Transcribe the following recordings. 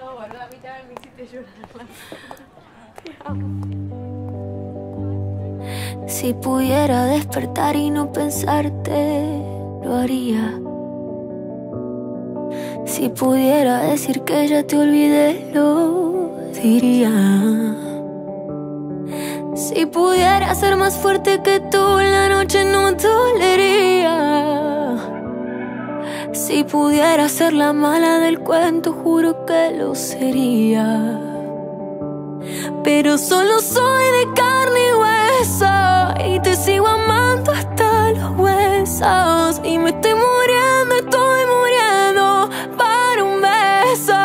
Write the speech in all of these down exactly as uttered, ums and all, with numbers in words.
boludo, a mí también me hiciste llorar. Te amo. Si pudiera despertar y no pensarte, lo haría. Si pudiera decir que ya te olvidé, lo diría. Si pudiera ser más fuerte que tú, la noche no dolería. Si pudiera ser la mala del cuento, juro que lo sería. Pero solo soy de carne y hueso, y te sigo amando hasta los huesos. Y me estoy muriendo, estoy muriendo para un beso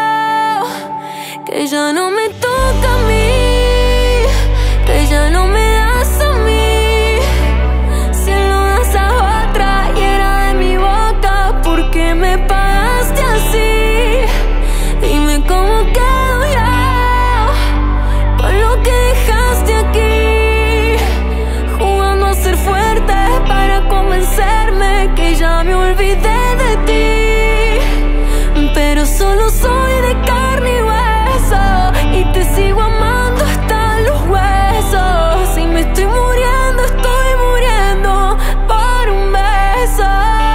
que ya no me toca a mí, que ya no me das a mí. Si lo das a otra y era de mi boca, ¿por qué me pagaste así? Dime cómo quedo yo con lo que dejaste aquí, jugando a ser fuerte para convencerme que ya me olvidé de ti. Pero solo soy de carne y hueso, y te sigo amando hasta los huesos. Y me estoy muriendo, estoy muriendo por un beso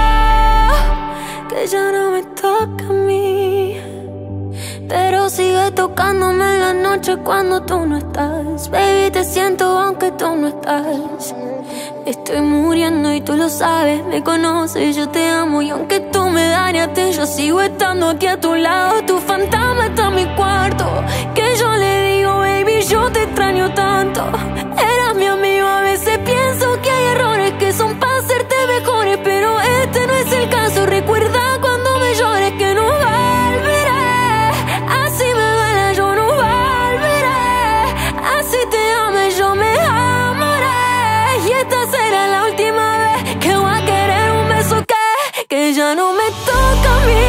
que ya no me toca a mí. Pero sigue tocándome en la noche cuando tú no estás. Baby, te siento aunque tú no estás. Estoy muriendo y tú lo sabes, me conoces, yo te amo. Y aunque tú me dañaste, yo sigo estando aquí a tu lado. Tu fantasma está en mi cuarto, que yo le digo, baby, yo te extraño tanto. Eras mi amigo, a veces pienso que hay errores que son para hacerte mejores, pero este no es el caso. Recuerda cuando me llores que no volveré. Así me duele, yo no volveré. Así te ame, yo me amaré. Y esta será la última vez que voy a querer un beso que, que ya no me toca a mí.